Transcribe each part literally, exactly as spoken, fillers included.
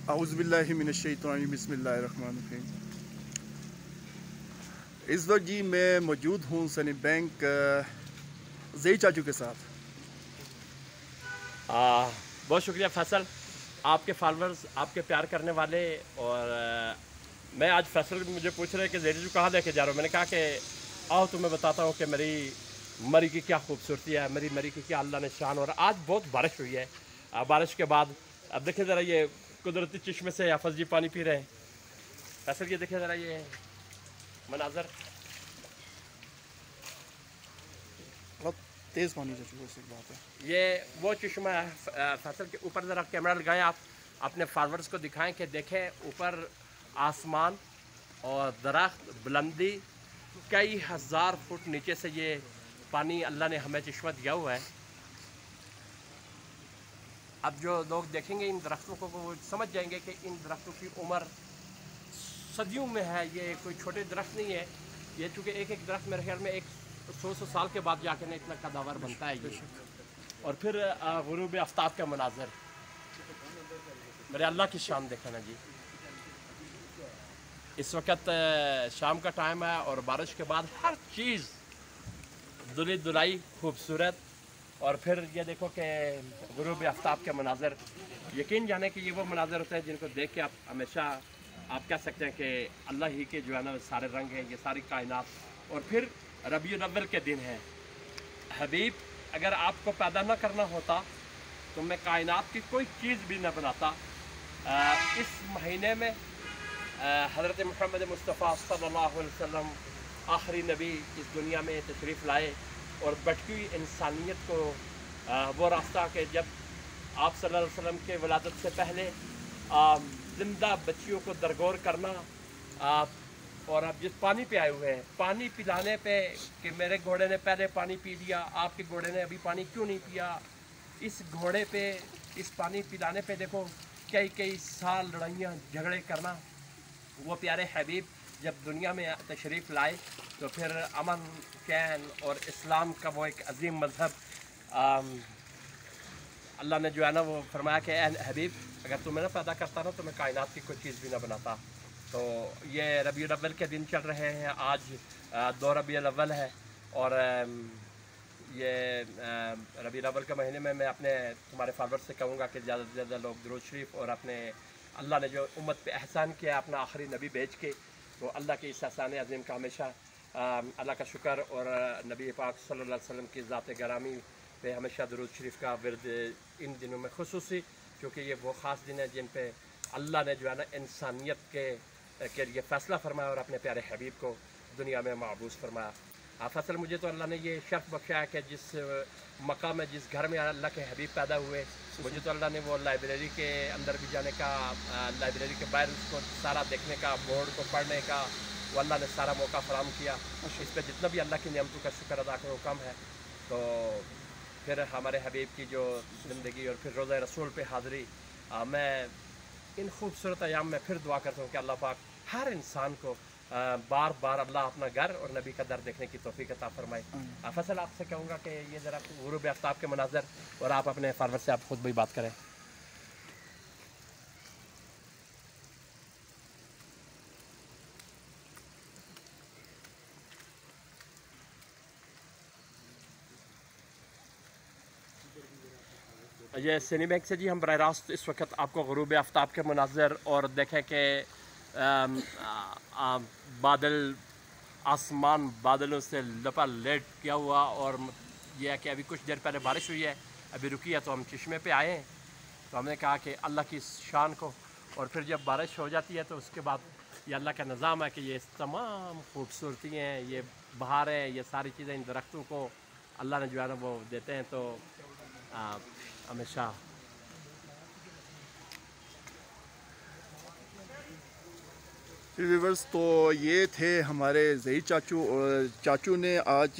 اعوذ باللہ من الشیطان الرجیم، بسم اللہ الرحمن الرحیم۔ اس وقت جی میں موجود ہوں سنی بینک زہیر چاچو کے ساتھ۔ آ, بہت شکریہ فیصل، آپ کے فالورز، آپ کے پیار کرنے والے۔ اور آ, میں آج فیصل مجھے پوچھ رہے کہ زہیر چاچو کہاں لے کے جا رہا ہوں۔ میں نے کہا کہ آؤ تمہیں بتاتا ہوں کہ میری مری کی کیا خوبصورتی ہے، میری مری کی کیا اللہ نے شان۔ اور آج بہت بارش ہوئی ہے، آ, بارش کے بعد اب دیکھیں ذرا یہ قدرتی چشمے سے حافظ جی پانی پی رہے ہیں۔ فیصل یہ دیکھیں ذرا یہ مناظر، بہت تیز پانی چاچو، اس ایک بات ہے۔ یہ وہ چشمہ ہے فیصل کے اوپر ذرا کیمرہ لگائیں، آپ اپنے فالورز کو دکھائیں کہ دیکھیں اوپر آسمان اور درخت، بلندی، کئی ہزار فٹ نیچے سے یہ پانی اللہ نے ہمیں چشمہ دیا ہوا ہے۔ اب جو لوگ دیکھیں گے ان درختوں کو وہ سمجھ جائیں گے کہ ان درختوں کی عمر صدیوں میں ہے، یہ کوئی چھوٹے درخت نہیں ہے۔ یہ چونکہ ایک ایک درخت میرے خیال میں ایک سو سو سال کے بعد جا کے اتنا قداور بنتا ہے یہ۔ اور پھر غروب آفتاب کا مناظر، میرے اللہ کی شان دیکھا نا جی۔ اس وقت شام کا ٹائم ہے اور بارش کے بعد ہر چیز دلی دلائی خوبصورت۔ اور پھر یہ دیکھو کہ غروب آفتاب کے مناظر، یقین جانے کہ یہ وہ مناظر ہوتے ہیں جن کو دیکھ کے آپ ہمیشہ آپ کہہ سکتے ہیں کہ اللہ ہی کے جو ہے نا سارے رنگ ہیں، یہ ساری کائنات۔ اور پھر ربیع الاول کے دن ہیں۔ حبیب اگر آپ کو پیدا نہ کرنا ہوتا تو میں کائنات کی کوئی چیز بھی نہ بناتا۔ اس مہینے میں حضرت محمد مصطفیٰ صلی اللہ علیہ وسلم آخری نبی اس دنیا میں تشریف لائے اور بٹکی ہوئی انسانیت کو وہ راستہ کہ جب آپ صلی اللہ علیہ وسلم کے ولادت سے پہلے زندہ بچیوں کو درگور کرنا، اور آپ جس پانی پہ آئے ہوئے ہیں، پانی پلانے پہ کہ میرے گھوڑے نے پہلے پانی پی لیا، آپ کے گھوڑے نے ابھی پانی کیوں نہیں پیا، اس گھوڑے پہ اس پانی پلانے پہ دیکھو کئی کئی سال لڑائیاں جھگڑے کرنا۔ وہ پیارے حبیب جب دنیا میں تشریف لائے تو پھر امن، چین اور اسلام کا وہ ایک عظیم مذہب اللہ نے جو ہے نا وہ فرمایا کہ اے حبیب اگر تمہیں نہ پیدا کرتا نا تو میں کائنات کی کوئی چیز بھی نہ بناتا۔ تو یہ ربیع الاول کے دن چل رہے ہیں، آج دو ربیع الاول ہے۔ اور یہ ربیع الاول کے مہینے میں میں اپنے تمہارے فالورز سے کہوں گا کہ زیادہ سے زیادہ لوگ درود شریف اور اپنے اللہ نے جو امت پہ احسان کیا اپنا آخری نبی بھیج کے، تو اللہ کے اس احسان عظیم کا ہمیشہ اللہ کا شکر، اور نبی پاک صلی اللہ علیہ وسلم کی ذات گرامی پہ ہمیشہ درود شریف کا ورد ان دنوں میں خصوصی، کیونکہ یہ وہ خاص دن ہے جن پہ اللہ نے جو ہے نا انسانیت کے کے لیے فیصلہ فرمایا اور اپنے پیارے حبیب کو دنیا میں معبوس فرمایا۔ فیصل مجھے تو اللہ نے یہ شرف بخشا ہے کہ جس مقام میں جس گھر میں اللہ کے حبیب پیدا ہوئے، مجھے تو اللہ نے وہ لائبریری کے اندر بھی جانے کا، لائبریری کے باہر اس کو سارا دیکھنے کا، بورڈ کو پڑھنے کا وہ اللہ نے سارا موقع فراہم کیا۔ اس پہ جتنا بھی اللہ کی نعمتوں کا شکر ادا کرو کم ہے۔ تو پھر ہمارے حبیب کی جو زندگی اور پھر روزہ رسول پہ حاضری، میں ان خوبصورت ایام میں پھر دعا کرتا ہوں کہ اللہ پاک ہر انسان کو بار بار اللہ اپنا گھر اور نبی کا در دیکھنے کی توفیق عطا فرمائے۔ فیصل آپ سے کہوں گا کہ یہ ذرا غروب آفتاب کے مناظر، اور آپ اپنے فارورڈ سے آپ خود بھی بات کریں۔ یہ سنی بینک سے جی ہم براہ راست اس وقت آپ کو غروب آفتاب کے مناظر اور دیکھیں کہ بادل، آسمان بادلوں سے لپا لیٹ کیا ہوا، اور یہ ہے کہ ابھی کچھ دیر پہلے بارش ہوئی ہے، ابھی رکی ہے تو ہم چشمے پہ آئے ہیں۔ تو ہم نے کہا کہ اللہ کی شان کو، اور پھر جب بارش ہو جاتی ہے تو اس کے بعد یہ اللہ کا نظام ہے کہ یہ تمام خوبصورتی ہیں، یہ بہار ہے، یہ ساری چیزیں ان درختوں کو اللہ نے جو ہے نا وہ دیتے ہیں۔ تو ہمیشہ ویورز، تو یہ تھے ہمارے زہیر چاچو، اور چاچو نے آج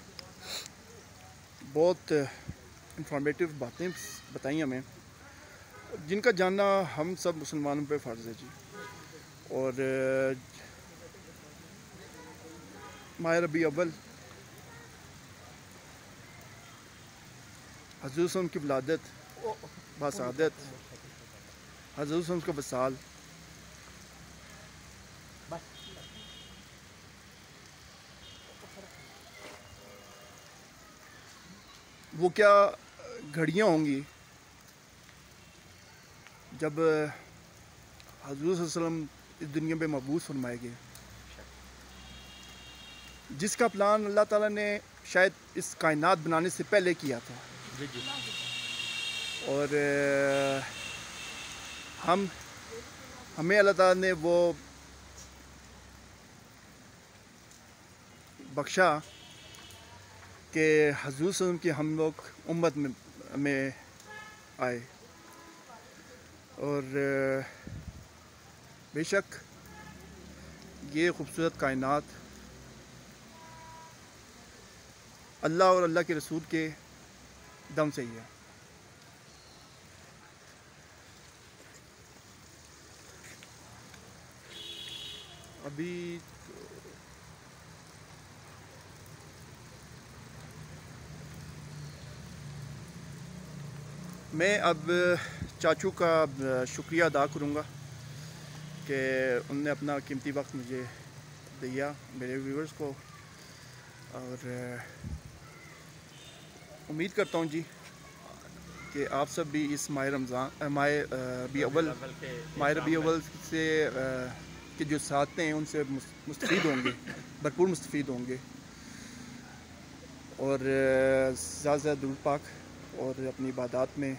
بہت انفارمیٹیو باتیں بتائیں ہمیں، جن کا جاننا ہم سب مسلمانوں پہ فرض ہے جی۔ اور ماہ ربیع اول حضور صلی اللہ علیہ وسلم کی ولادت، باسعادت، حضرت صلی اللہ علیہ وسلم کا وصال، وہ کیا گھڑیاں ہوں گی جب حضور صلی اللہ علیہ وسلم اس دنیا پہ مبعوث فرمائے گئے، جس کا پلان اللہ تعالیٰ نے شاید اس کائنات بنانے سے پہلے کیا تھا، اور ہم ہمیں اللہ تعالیٰ نے وہ بخشا کہ حضور صلی اللہ علیہ وسلم کی ہم لوگ امت میں میں آئے، اور بے شک یہ خوبصورت کائنات اللہ اور اللہ کے رسول کے دم سے ہی ہے۔ ابھی میں اب چاچو کا شکریہ ادا کروں گا کہ ان نے اپنا قیمتی وقت مجھے دیا، میرے ویورز کو، اور امید کرتا ہوں جی کہ آپ سب بھی اس ماہ رمضان ماہ ربیع اول ماہ ربیع اول سے کے جو ساتھ ہیں ان سے مستفید ہوں گے، بھرپور مستفید ہوں گے، اور زیادہ زیادہ درود پاک اور اپنی عبادات میں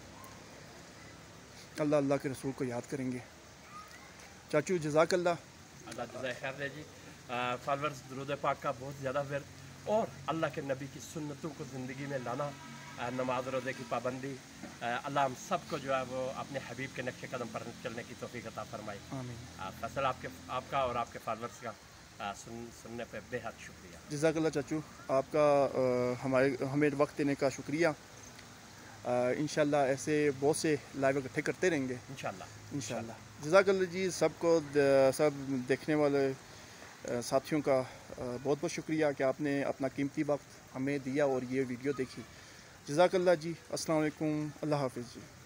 اللہ اللہ کے رسول کو یاد کریں گے۔ چاچو جزاک اللہ، اللہ جزائے خیر دے جی۔ فالورز درود پاک کا بہت زیادہ ورد اور اللہ کے نبی کی سنتوں کو زندگی میں لانا، نماز روزے کی پابندی، اللہ ہم سب کو جو ہے وہ اپنے حبیب کے نقش قدم پر چلنے کی توفیق عطا فرمائے۔ آمین۔ فیصل آپ کے آپ کا اور آپ کے فالورز کا سن سننے پہ بے حد شکریہ۔ جزاک اللہ چاچو، آپ کا ہمارے ہمیں وقت دینے کا شکریہ۔ انشاءاللہ ایسے بہت سے لائیو اکٹھے کرتے رہیں گے انشاءاللہ انشاءاللہ۔ جزاک اللہ جی، سب کو سب دیکھنے والے ساتھیوں کا بہت بہت شکریہ کہ آپ نے اپنا قیمتی وقت ہمیں دیا اور یہ ویڈیو دیکھی۔ جزاک اللہ جی، السلام علیکم، اللہ حافظ جی۔